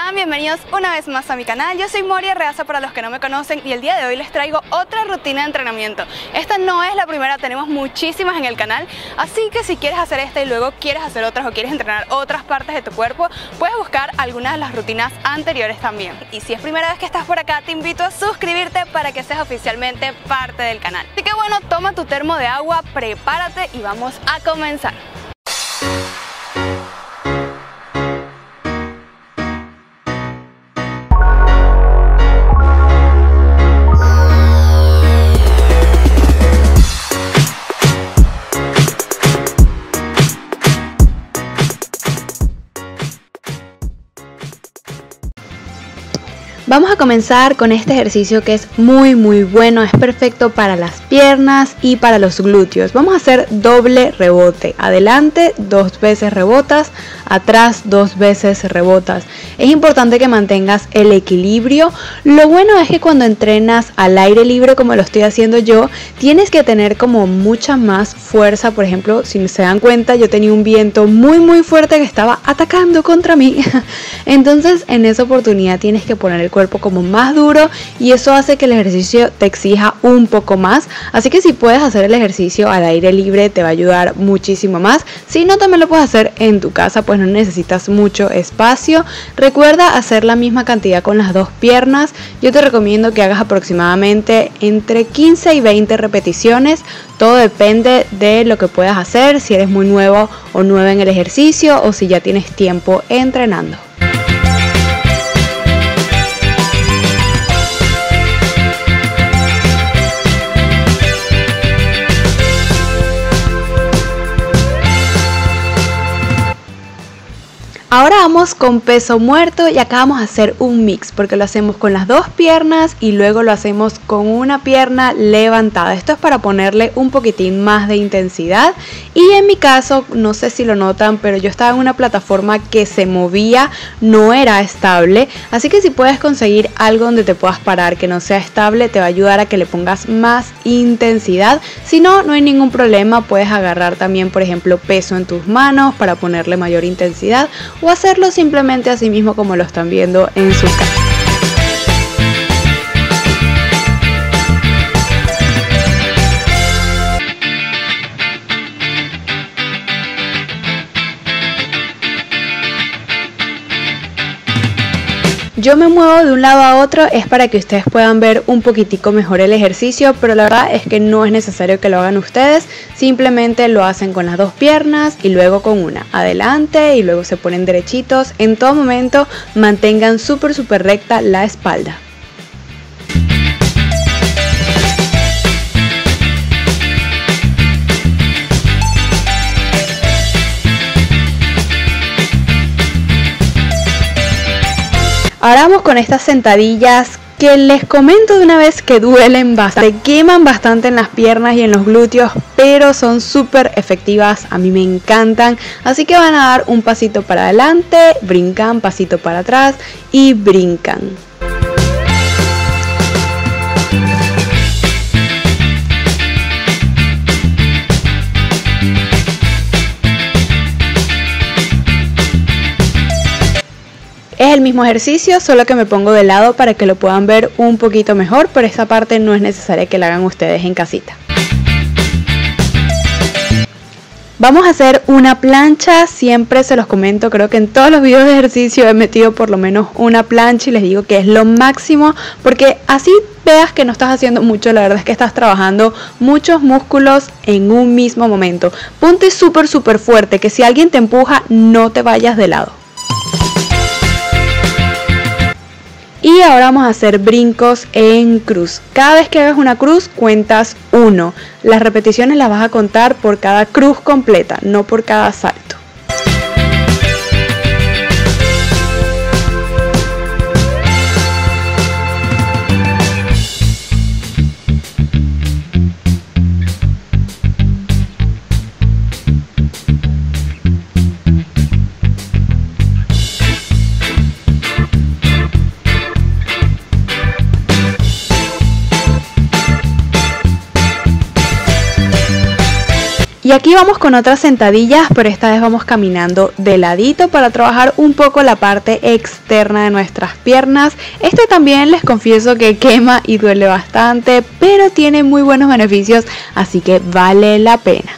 están? Bienvenidos una vez más a mi canal. Yo soy Moria Reaza para los que no me conocen y el día de hoy les traigo otra rutina de entrenamiento. Esta no es la primera, tenemos muchísimas en el canal, así que si quieres hacer esta y luego quieres hacer otras o quieres entrenar otras partes de tu cuerpo, puedes buscar algunas de las rutinas anteriores también. Y si es primera vez que estás por acá, te invito a suscribirte para que seas oficialmente parte del canal. Así que bueno, toma tu termo de agua, prepárate y vamos a comenzar. Vamos a comenzar con este ejercicio que es muy bueno, es perfecto para las piernas y para los glúteos. Vamos a hacer doble rebote, adelante 2 veces rebotas, atrás 2 veces rebotas. Es importante que mantengas el equilibrio. Lo bueno es que cuando entrenas al aire libre como lo estoy haciendo yo, tienes que tener como mucha más fuerza. Por ejemplo, si se dan cuenta, yo tenía un viento muy fuerte que estaba atacando contra mí. Entonces en esa oportunidad tienes que poner el cuerpo como más duro y eso hace que el ejercicio te exija un poco más. Así que si puedes hacer el ejercicio al aire libre te va a ayudar muchísimo más. Si no, también lo puedes hacer en tu casa, pues no necesitas mucho espacio. Recuerda hacer la misma cantidad con las dos piernas. Yo te recomiendo que hagas aproximadamente entre 15 y 20 repeticiones. Todo depende de lo que puedas hacer, si eres muy nuevo o nueva en el ejercicio o si ya tienes tiempo entrenando. Ahora vamos con peso muerto y acá vamos a hacer un mix porque lo hacemos con las dos piernas y luego lo hacemos con una pierna levantada. Esto es para ponerle un poquitín más de intensidad y en mi caso, no sé si lo notan, pero yo estaba en una plataforma que se movía, no era estable, así que si puedes conseguir algo donde te puedas parar que no sea estable, te va a ayudar a que le pongas más intensidad. Si no, no hay ningún problema, puedes agarrar también, por ejemplo, peso en tus manos para ponerle mayor intensidad o hacerlo simplemente así mismo como lo están viendo en su casa. Yo me muevo de un lado a otro, es para que ustedes puedan ver un poquitico mejor el ejercicio, pero la verdad es que no es necesario que lo hagan ustedes, simplemente lo hacen con las dos piernas y luego con una, adelante y luego se ponen derechitos. En todo momento mantengan súper recta la espalda. Ahora vamos con estas sentadillas que les comento de una vez que duelen bastante, queman bastante en las piernas y en los glúteos, pero son súper efectivas, a mí me encantan. Así que van a dar un pasito para adelante, brincan, pasito para atrás y brincan. Es el mismo ejercicio, solo que me pongo de lado para que lo puedan ver un poquito mejor, pero esta parte no es necesaria que la hagan ustedes en casita. Vamos a hacer una plancha, siempre se los comento, creo que en todos los videos de ejercicio he metido por lo menos una plancha y les digo que es lo máximo, porque así veas que no estás haciendo mucho, la verdad es que estás trabajando muchos músculos en un mismo momento. Ponte súper fuerte, que si alguien te empuja no te vayas de lado. Y ahora vamos a hacer brincos en cruz. Cada vez que hagas una cruz cuentas 1. Las repeticiones las vas a contar por cada cruz completa, no por cada salto. aquí vamos con otras sentadillas, pero esta vez vamos caminando de ladito para trabajar un poco la parte externa de nuestras piernas. Este también les confieso que quema y duele bastante, pero tiene muy buenos beneficios, así que vale la pena.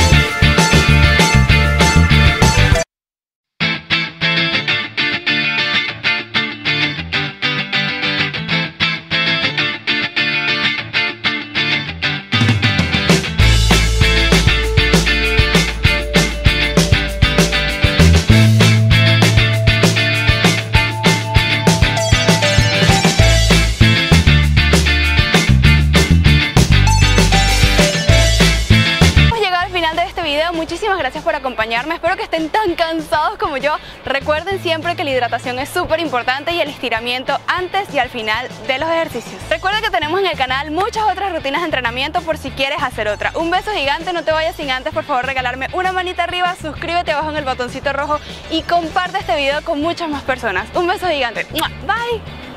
Muchísimas gracias por acompañarme, espero que estén tan cansados como yo. Recuerden siempre que la hidratación es súper importante y el estiramiento antes y al final de los ejercicios. Recuerda que tenemos en el canal muchas otras rutinas de entrenamiento por si quieres hacer otra. Un beso gigante, no te vayas sin antes por favor regalarme una manita arriba, suscríbete abajo en el botoncito rojo y comparte este video con muchas más personas. Un beso gigante, bye.